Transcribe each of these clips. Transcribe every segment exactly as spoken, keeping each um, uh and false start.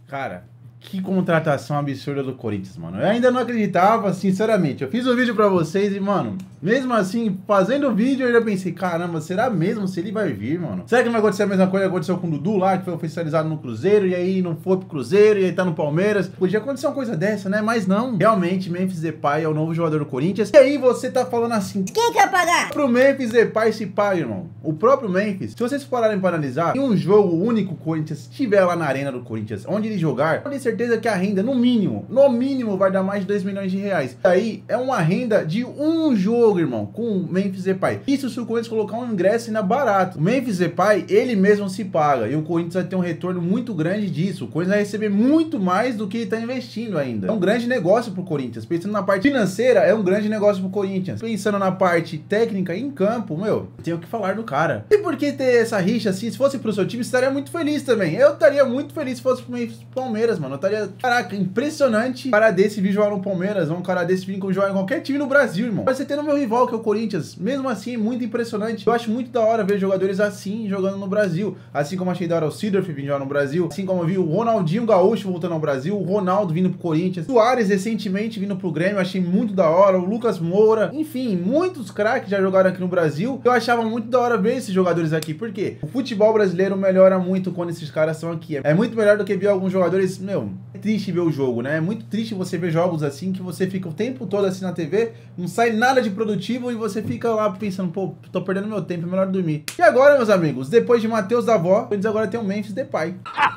Cara, que contratação absurda do Corinthians, mano. Eu ainda não acreditava, sinceramente. Eu fiz o vídeo pra vocês e, mano, mesmo assim, fazendo o vídeo, eu já pensei, caramba, será mesmo se ele vai vir, mano? Será que não vai acontecer a mesma coisa que aconteceu com o Dudu lá, que foi oficializado no Cruzeiro, e aí não foi pro Cruzeiro, e aí tá no Palmeiras? Podia acontecer uma coisa dessa, né? Mas não. Realmente, Memphis Depay é o novo jogador do Corinthians. E aí você tá falando assim, quem quer pagar? Pro Memphis Depay se paga, irmão. O próprio Memphis, se vocês pararem para analisar, em um jogo único o Corinthians estiver lá na arena do Corinthians, onde ele jogar, eu tenho certeza que a renda, no mínimo, no mínimo, vai dar mais de dois milhões de reais. Aí é uma renda de um jogo, irmão, com o Memphis Depay. Isso se o Corinthians colocar um ingresso ainda barato. O Memphis Depay, ele mesmo se paga. E o Corinthians vai ter um retorno muito grande disso. O Corinthians vai receber muito mais do que ele tá investindo ainda. É um grande negócio pro Corinthians. Pensando na parte financeira, é um grande negócio pro Corinthians. Pensando na parte técnica em campo, meu, tenho que falar do cara. E por que ter essa rixa assim? Se fosse pro seu time, você estaria muito feliz também. Eu estaria muito feliz se fosse pro Palmeiras, mano. Eu estaria, caraca, impressionante. Um cara desse vir jogar no Palmeiras, um cara desse vir jogar em qualquer time no Brasil, irmão. Vai ser tendo meu rival, que é o Corinthians. Mesmo assim, é muito impressionante. Eu acho muito da hora ver jogadores assim jogando no Brasil. Assim como achei da hora o Seedorf vir jogar no Brasil. Assim como eu vi o Ronaldinho Gaúcho voltando ao Brasil. O Ronaldo vindo pro Corinthians. O Suárez recentemente vindo pro Grêmio. Achei muito da hora. O Lucas Moura. Enfim, muitos craques já jogaram aqui no Brasil. Eu achava muito da hora ver esses jogadores aqui. Por quê? O futebol brasileiro melhora muito quando esses caras estão aqui. É muito melhor do que ver alguns jogadores... Meu, é triste ver o jogo, né? É muito triste você ver jogos assim que você fica o tempo todo assim na T V, não sai nada de produtivo e você fica lá pensando, pô, tô perdendo meu tempo, é melhor dormir. E agora, meus amigos, depois de Matheus Davó, eles agora tem o Memphis Depay.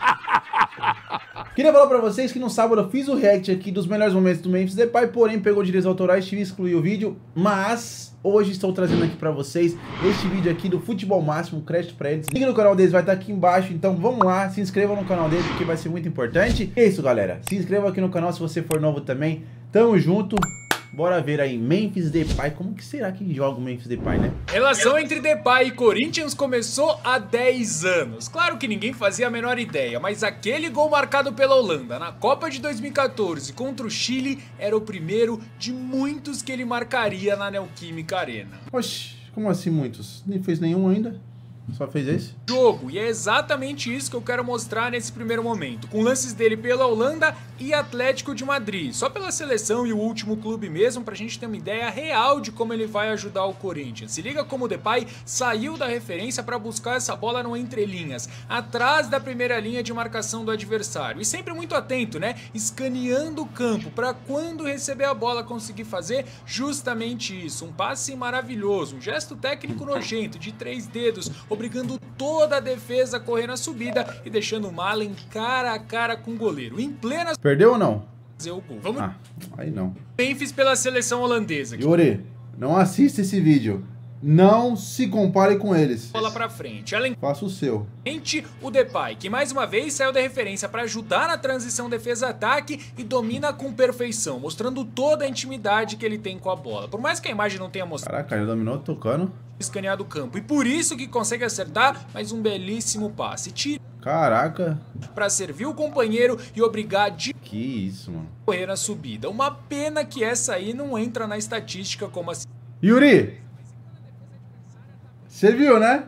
Queria falar pra vocês que no sábado eu fiz o react aqui dos melhores momentos do Memphis Depay, porém pegou direitos autorais, tive que excluir o vídeo, mas hoje estou trazendo aqui pra vocês este vídeo aqui do Futebol Máximo, crédito pra eles. Link no canal deles vai estar aqui embaixo, então vamos lá, se inscrevam no canal deles porque vai ser muito importante. É isso, galera, se inscreva aqui no canal se você for novo também, tamo junto. Bora ver aí, Memphis Depay. Como que será que joga o Memphis Depay, né? Relação entre Depay e Corinthians começou há dez anos. Claro que ninguém fazia a menor ideia, mas aquele gol marcado pela Holanda na Copa de dois mil e quatorze contra o Chile era o primeiro de muitos que ele marcaria na Neoquímica Arena. Oxi, como assim muitos? Nem fez nenhum ainda? Só fez esse? Jogo, e é exatamente isso que eu quero mostrar nesse primeiro momento, com lances dele pela Holanda e Atlético de Madrid, só pela seleção e o último clube mesmo, pra gente ter uma ideia real de como ele vai ajudar o Corinthians. Se liga como o Depay saiu da referência para buscar essa bola no entrelinhas, atrás da primeira linha de marcação do adversário, e sempre muito atento, né, escaneando o campo, para quando receber a bola conseguir fazer justamente isso, um passe maravilhoso, um gesto técnico nojento, de três dedos, obrigando toda a defesa a correr na subida e deixando o Malen cara a cara com o goleiro. Em plena... Perdeu ou não? Fazer o gol. Vamos... Ah, aí não. Memphis pela seleção holandesa. Yuri, não assista esse vídeo. Não se compare com eles. Bola pra frente. Além... Faça o seu. O Depay, que mais uma vez saiu da referência para ajudar na transição defesa-ataque e domina com perfeição, mostrando toda a intimidade que ele tem com a bola. Por mais que a imagem não tenha mostrado... Caraca, ele dominou tocando. Escaneado o campo. E por isso que consegue acertar mais um belíssimo passe. Tira... Caraca. Pra servir o companheiro e obrigar de... Que isso, mano. Correr na subida. Uma pena que essa aí não entra na estatística como assim. Yuri! Você viu, né?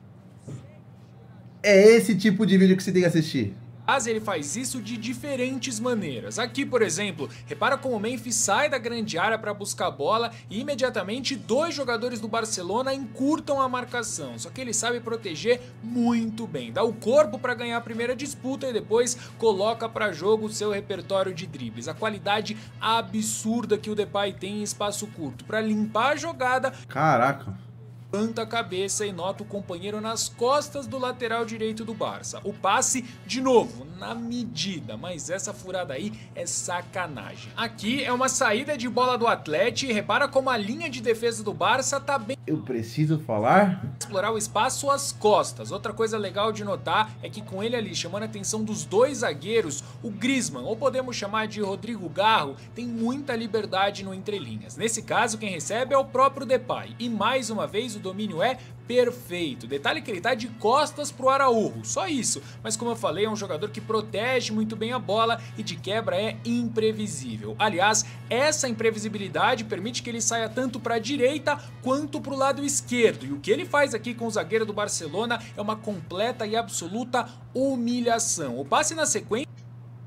É esse tipo de vídeo que você tem que assistir. Mas ele faz isso de diferentes maneiras. Aqui, por exemplo, repara como o Memphis sai da grande área para buscar a bola e imediatamente dois jogadores do Barcelona encurtam a marcação. Só que ele sabe proteger muito bem. Dá o corpo para ganhar a primeira disputa e depois coloca para jogo o seu repertório de dribles. A qualidade absurda que o Depay tem em espaço curto para limpar a jogada. Caraca. Levanta a cabeça e nota o companheiro nas costas do lateral direito do Barça. O passe, de novo, na medida, mas essa furada aí é sacanagem. Aqui é uma saída de bola do Atlético e repara como a linha de defesa do Barça tá bem... Eu preciso falar? Explorar o espaço às costas. Outra coisa legal de notar é que com ele ali chamando a atenção dos dois zagueiros, o Griezmann, ou podemos chamar de Rodrigo Garro, tem muita liberdade no entrelinhas. Nesse caso, quem recebe é o próprio Depay. E mais uma vez o domínio é perfeito. Detalhe que ele tá de costas pro Araújo, só isso. Mas como eu falei, é um jogador que protege muito bem a bola e de quebra é imprevisível. Aliás, essa imprevisibilidade permite que ele saia tanto para a direita quanto para o lado esquerdo. E o que ele faz aqui com o zagueiro do Barcelona é uma completa e absoluta humilhação. O passe na sequência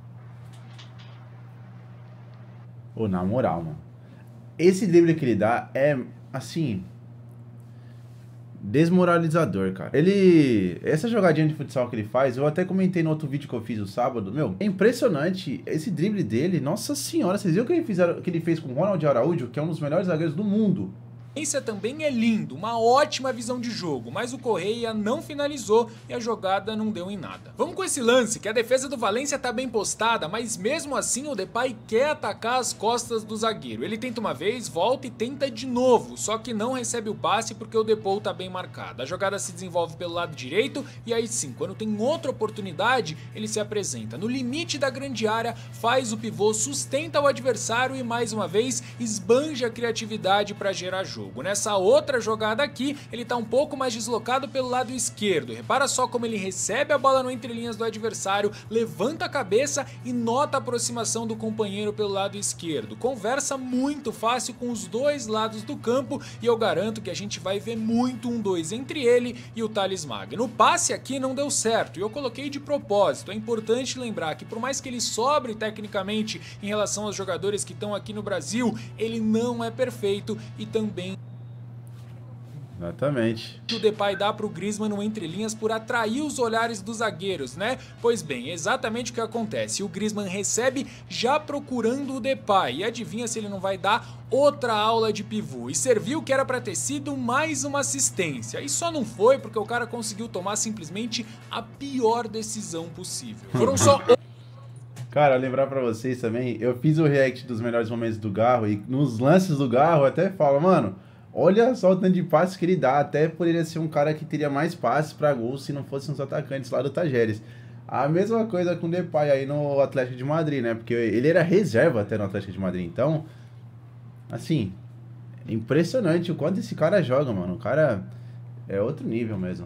Ô, na moral, mano. Esse drible que ele dá é, assim, desmoralizador, cara. Ele... Essa jogadinha de futsal que ele faz, eu até comentei no outro vídeo que eu fiz o sábado. Meu, é impressionante esse drible dele. Nossa senhora, vocês viram o que ele, fizeram, que ele fez com o Ronald Araújo, que é um dos melhores zagueiros do mundo? Esse também é lindo, uma ótima visão de jogo, mas o Correia não finalizou e a jogada não deu em nada. Vamos com esse lance, que a defesa do Valência tá bem postada, mas mesmo assim o Depay quer atacar as costas do zagueiro. Ele tenta uma vez, volta e tenta de novo, só que não recebe o passe porque o Depay tá bem marcado. A jogada se desenvolve pelo lado direito e aí sim, quando tem outra oportunidade, ele se apresenta no limite da grande área, faz o pivô, sustenta o adversário e mais uma vez esbanja a criatividade para gerar jogo. Nessa outra jogada aqui, ele tá um pouco mais deslocado pelo lado esquerdo. Repara só como ele recebe a bola no entrelinhas do adversário, levanta a cabeça e nota a aproximação do companheiro pelo lado esquerdo. Conversa muito fácil com os dois lados do campo e eu garanto que a gente vai ver muito um dois entre ele e o Thales Magno. O passe aqui não deu certo e eu coloquei de propósito. É importante lembrar que por mais que ele sobre tecnicamente em relação aos jogadores que estão aqui no Brasil, ele não é perfeito e também Exatamente. O Depay dá pro Griezmann no entrelinhas por atrair os olhares dos zagueiros, né? Pois bem, exatamente o que acontece. O Griezmann recebe já procurando o Depay e adivinha se ele não vai dar outra aula de pivô. E serviu que era pra ter sido mais uma assistência. E só não foi porque o cara conseguiu tomar simplesmente a pior decisão possível. Foram só... Cara, lembrar pra vocês também, eu fiz o react dos melhores momentos do Garro e nos lances do Garro eu até falo, mano... Olha só o tanto de passes que ele dá, até poderia ser um cara que teria mais passes para gol se não fossem os atacantes lá do Tajeres. A mesma coisa com o Depay aí no Atlético de Madrid, né? Porque ele era reserva até no Atlético de Madrid, então, assim, impressionante o quanto esse cara joga, mano. O cara é outro nível mesmo.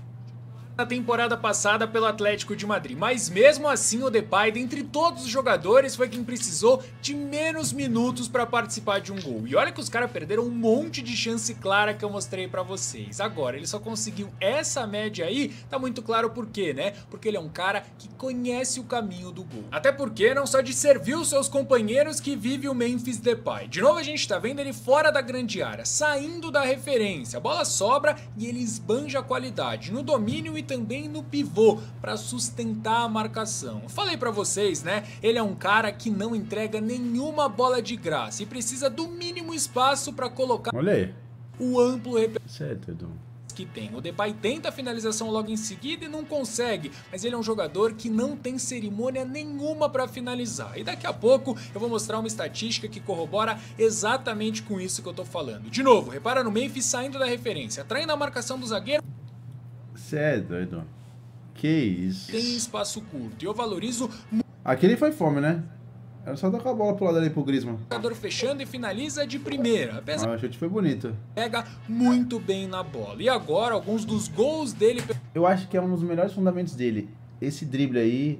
Na temporada passada pelo Atlético de Madrid, mas mesmo assim o Depay, dentre todos os jogadores, foi quem precisou de menos minutos para participar de um gol. E olha que os caras perderam um monte de chance clara que eu mostrei para vocês. Agora, ele só conseguiu essa média aí, tá muito claro por quê, né? Porque ele é um cara que conhece o caminho do gol. Até porque não só de servir os seus companheiros que vive o Memphis Depay. De novo a gente tá vendo ele fora da grande área, saindo da referência. A bola sobra e ele esbanja a qualidade no domínio e também no pivô para sustentar a marcação. Falei para vocês, né? Ele é um cara que não entrega nenhuma bola de graça e precisa do mínimo espaço para colocar Olha aí. o amplo Certo, Edu. que tem. O Depay tenta a finalização logo em seguida e não consegue, mas ele é um jogador que não tem cerimônia nenhuma para finalizar. E daqui a pouco eu vou mostrar uma estatística que corrobora exatamente com isso que eu tô falando. De novo, repara no Memphis saindo da referência, traindo a marcação do zagueiro. Você é doido. Que isso. Tem espaço curto e eu valorizo muito Aquele foi fome, né? Era só tocar a bola pro lado ali pro Griezmann. o jogador fechando e finaliza de primeira. Apesar Ah, o chute foi bonito. pega muito bem na bola. E agora alguns dos gols dele... Eu acho que é um dos melhores fundamentos dele. Esse drible aí,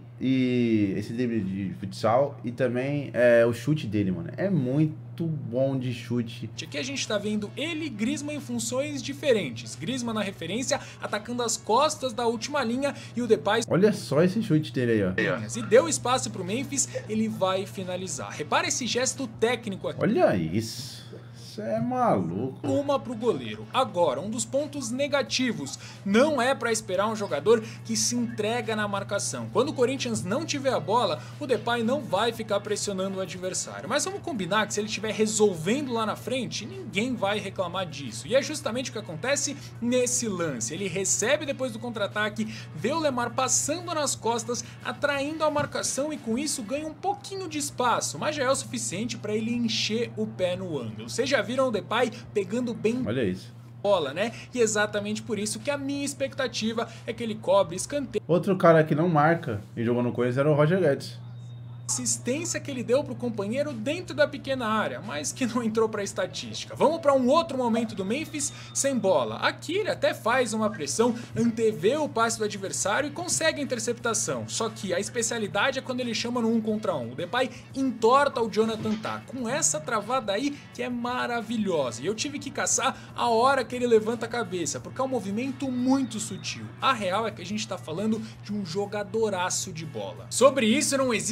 e esse drible de futsal, e também é, o chute dele, mano. É muito bom de chute. Aqui a gente tá vendo ele e Griezmann em funções diferentes. Griezmann na referência, atacando as costas da última linha e o Depay... Olha só esse chute dele aí, ó. E deu espaço pro Memphis, ele vai finalizar. Repara esse gesto técnico aqui. Olha isso. Isso é maluco. Uma pro goleiro. Agora, um dos pontos negativos, não é para esperar um jogador que se entrega na marcação. Quando o Corinthians não tiver a bola, o Depay não vai ficar pressionando o adversário. Mas vamos combinar que se ele estiver resolvendo lá na frente, ninguém vai reclamar disso. E é justamente o que acontece nesse lance. Ele recebe depois do contra-ataque, vê o Lemar passando nas costas, atraindo a marcação e com isso ganha um pouquinho de espaço, mas já é o suficiente para ele encher o pé no ângulo. Seja viram o Depay pegando bem Olha isso. bola, né? E exatamente por isso que a minha expectativa é que ele cobre escanteio. Outro cara que não marca e jogou no Corinthians era o Roger Guedes. Assistência que ele deu pro companheiro dentro da pequena área, mas que não entrou pra estatística. Vamos para um outro momento do Memphis sem bola. Aqui ele até faz uma pressão, antevê o passe do adversário e consegue a interceptação. Só que a especialidade é quando ele chama no um contra um. O Depay entorta o Jonathan Tah com essa travada aí que é maravilhosa. E eu tive que caçar a hora que ele levanta a cabeça, porque é um movimento muito sutil. A real é que a gente tá falando de um jogadoraço de bola. Sobre isso não existe a menor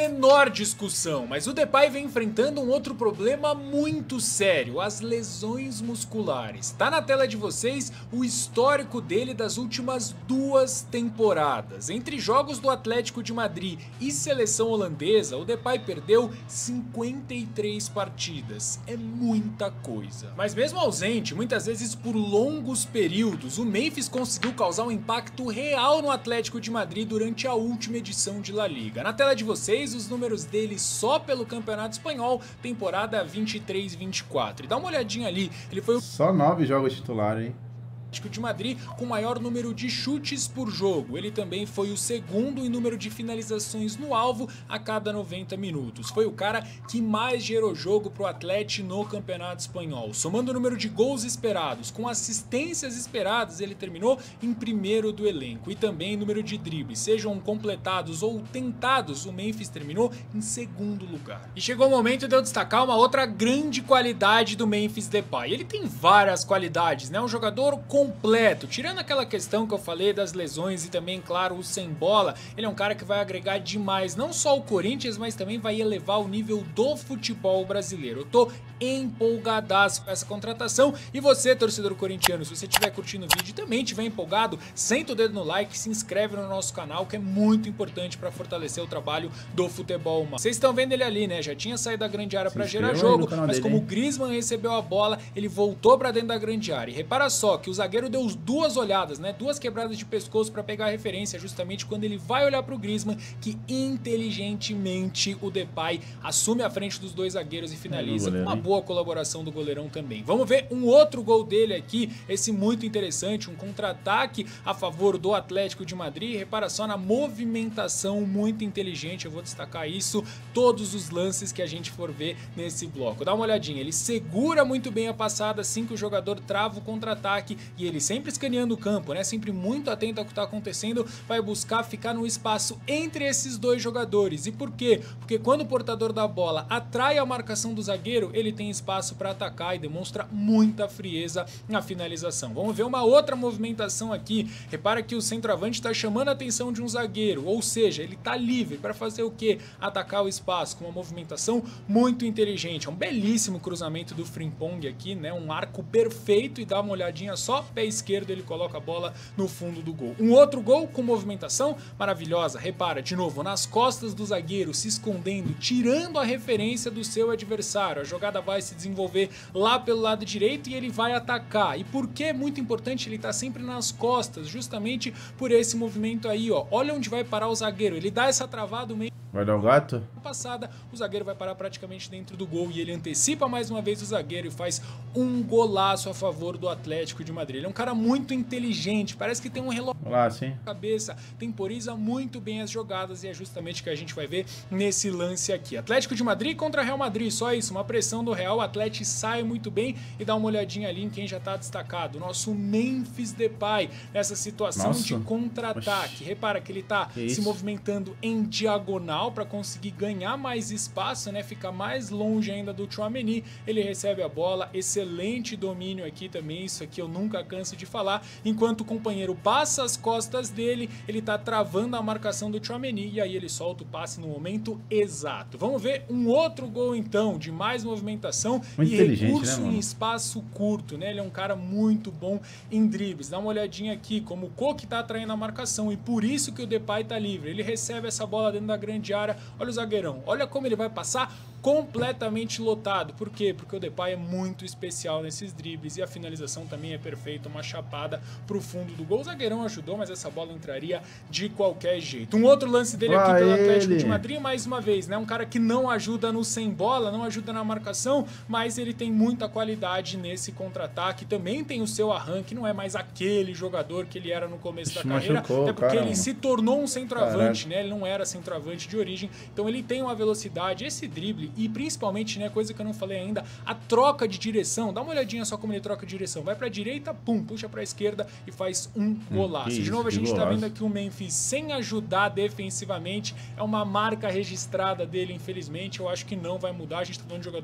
menor discussão, mas o Depay vem enfrentando um outro problema muito sério, as lesões musculares. Tá na tela de vocês o histórico dele das últimas duas temporadas. Entre jogos do Atlético de Madrid e seleção holandesa, o Depay perdeu cinquenta e três partidas. É muita coisa. Mas mesmo ausente, muitas vezes por longos períodos, o Memphis conseguiu causar um impacto real no Atlético de Madrid durante a última edição de La Liga. Na tela de vocês, os números dele só pelo Campeonato Espanhol, temporada vinte e três vinte e quatro. E dá uma olhadinha ali, ele foi o... Só nove jogos titular, hein? de Madrid com maior número de chutes por jogo. Ele também foi o segundo em número de finalizações no alvo a cada noventa minutos. Foi o cara que mais gerou jogo pro Atlético no Campeonato Espanhol. Somando o número de gols esperados com assistências esperadas, ele terminou em primeiro do elenco. E também número de dribles, sejam completados ou tentados, o Memphis terminou em segundo lugar. E chegou o momento de eu destacar uma outra grande qualidade do Memphis Depay. Ele tem várias qualidades, né? Um jogador com completo, tirando aquela questão que eu falei das lesões e também, claro, o sem bola, ele é um cara que vai agregar demais, não só o Corinthians, mas também vai elevar o nível do futebol brasileiro. Eu tô empolgadaço com essa contratação e você, torcedor corintiano, se você estiver curtindo o vídeo e também estiver empolgado, senta o dedo no like, se inscreve no nosso canal, que é muito importante para fortalecer o trabalho do futebol. Vocês estão vendo ele ali, né? Já tinha saído da grande área para gerar jogo, mas dele, como hein? O Griezmann recebeu a bola, ele voltou para dentro da grande área. E repara só que o zagueiro deu duas olhadas, né? Duas quebradas de pescoço para pegar a referência, justamente quando ele vai olhar para o Griezmann, que inteligentemente o Depay assume a frente dos dois zagueiros e finaliza com uma boa colaboração do goleirão também. Vamos ver um outro gol dele aqui, esse muito interessante, um contra-ataque a favor do Atlético de Madrid. Repara só na movimentação muito inteligente, eu vou destacar isso, todos os lances que a gente for ver nesse bloco. Dá uma olhadinha, ele segura muito bem a passada assim que o jogador trava o contra-ataque e ele sempre escaneando o campo, né? Sempre muito atento ao que está acontecendo, vai buscar ficar no espaço entre esses dois jogadores. E por quê? Porque quando o portador da bola atrai a marcação do zagueiro, ele tem espaço para atacar e demonstra muita frieza na finalização. Vamos ver uma outra movimentação aqui. Repara que o centroavante está chamando a atenção de um zagueiro, ou seja, ele está livre para fazer o quê? Atacar o espaço com uma movimentação muito inteligente. É um belíssimo cruzamento do Frimpong aqui, né? Um arco perfeito e dá uma olhadinha só, pé esquerdo ele coloca a bola no fundo do gol. Um outro gol com movimentação maravilhosa. Repara, de novo, nas costas do zagueiro, se escondendo, tirando a referência do seu adversário. A jogada vai se desenvolver lá pelo lado direito e ele vai atacar. E por que é muito importante ele estar sempre nas costas? Justamente por esse movimento aí, ó. Olha onde vai parar o zagueiro. Ele dá essa travada meio... Vai dar o gato? Passada, o zagueiro vai parar praticamente dentro do gol e ele antecipa mais uma vez o zagueiro e faz um golaço a favor do Atlético de Madrid. Ele é um cara muito inteligente, parece que tem um relógio Olá, sim. na cabeça, temporiza muito bem as jogadas e é justamente o que a gente vai ver nesse lance aqui. Atlético de Madrid contra Real Madrid, só isso, uma pressão do Real, o Atlético sai muito bem e dá uma olhadinha ali em quem já está destacado, nosso Memphis Depay, nessa situação Nossa. de contra-ataque. Repara que ele está se movimentando em diagonal para conseguir ganhar mais espaço, né, ficar mais longe ainda do Tchouaméni. Ele recebe a bola, excelente domínio aqui também, isso aqui eu nunca canso de falar. Enquanto o companheiro passa as costas dele, ele tá travando a marcação do Tchouaméni e aí ele solta o passe no momento exato. Vamos ver um outro gol então, de mais movimentação muito e recurso né, em espaço curto, né? Ele é um cara muito bom em dribles. Dá uma olhadinha aqui como o Koke tá atraindo a marcação e por isso que o Depay tá livre. Ele recebe essa bola dentro da grande área. Olha o zagueirão, olha como ele vai passar completamente lotado. Por quê? Porque o Depay é muito especial nesses dribles e a finalização também é perfeita, uma chapada pro fundo do gol. O zagueirão ajudou, mas essa bola entraria de qualquer jeito. Um outro lance dele aqui pelo Atlético de Madrid, mais uma vez, né? Um cara que não ajuda no sem bola, não ajuda na marcação, mas ele tem muita qualidade nesse contra-ataque, também tem o seu arranque, não é mais aquele jogador que ele era no começo da carreira, até porque ele se tornou um centroavante, né? Ele não era centroavante de origem, então ele tem uma velocidade, esse drible e principalmente, né, coisa que eu não falei ainda, a troca de direção. Dá uma olhadinha só como ele troca de direção. Vai pra direita, pum, puxa pra esquerda e faz um golaço. Hum, de novo, a gente tá vendo aqui o Memphis sem ajudar defensivamente. É uma marca registrada dele, infelizmente. Eu acho que não vai mudar. A gente tá falando de jogador de trinta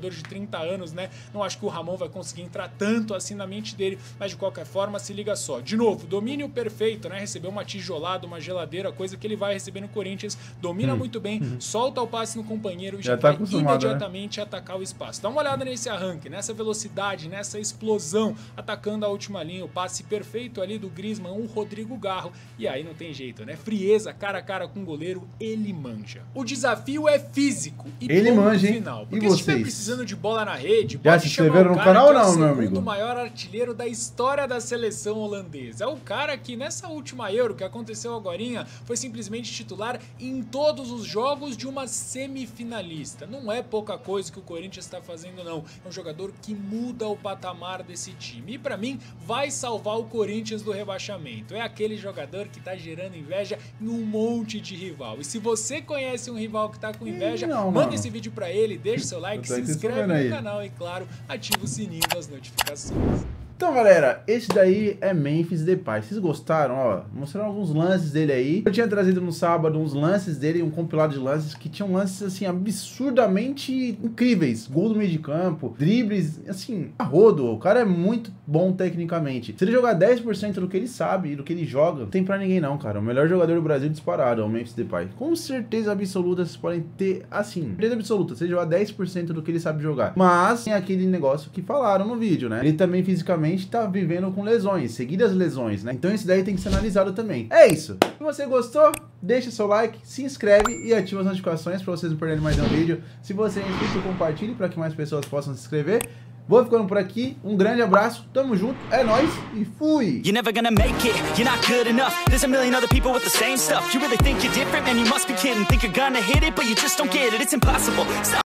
trinta anos, né? Não acho que o Ramon vai conseguir entrar tanto assim na mente dele, mas de qualquer forma, se liga só. De novo, domínio perfeito, né? Recebeu uma tijolada, uma geladeira, coisa que ele vai receber no Corinthians, domina hum. muito bem, hum. solta o passe no companheiro e já, já tá vai imediatamente né? atacar o espaço. Dá uma olhada nesse arranque, nessa velocidade, nessa explosão, atacando a última linha, o passe perfeito ali do Griezmann, o Rodrigo Garro, e aí não tem jeito, né? Frieza, cara a cara com o goleiro, ele manja. O desafio é físico e ele manja, hein? Final, porque e se vocês? estiver precisando de bola na rede, já se inscreveram no canal ou não, meu amigo? É o segundo maior artilheiro da história da seleção holandesa. É o cara que nessa última Euro que aconteceu agorinha foi simplesmente titular em todos os jogos de uma semifinalista. Não é pouca coisa que o Corinthians está fazendo, não. É um jogador que muda o patamar desse time. E pra mim, vai salvar o Corinthians do rebaixamento. É aquele jogador que tá gerando inveja em um monte de rival. E se você conhece um rival que tá com inveja, não, manda mano. esse vídeo pra ele, deixa seu like, se inscreve no aí. canal e, claro, ativa o sininho das notificações. Então, galera, esse daí é Memphis Depay. Vocês gostaram? Ó, mostraram alguns lances dele aí. Eu tinha trazido no sábado uns lances dele, um compilado de lances que tinham lances, assim, absurdamente incríveis. Gol do meio de campo, dribles, assim, a rodo. O cara é muito bom tecnicamente. Se ele jogar dez por cento do que ele sabe e do que ele joga, não tem pra ninguém não, cara. O melhor jogador do Brasil disparado é o Memphis Depay. Com certeza absoluta, vocês podem ter, assim, certeza absoluta, se ele jogar dez por cento do que ele sabe jogar. Mas tem aquele negócio que falaram no vídeo, né? Ele também fisicamente tá vivendo com lesões, seguidas lesões, né? Então isso daí tem que ser analisado também. É isso. Se você gostou, deixa seu like, se inscreve e ativa as notificações para vocês não perderem mais um vídeo. Se você é inscrito, compartilhe para que mais pessoas possam se inscrever. Vou ficando por aqui, um grande abraço, tamo junto, é nóis e fui! You're never gonna make it, you're not good enough. There's a million other people with the same stuff. You really think you're different, man, you must be kidding. Think you're gonna hit it, but you just don't get it, it's impossible. Stop.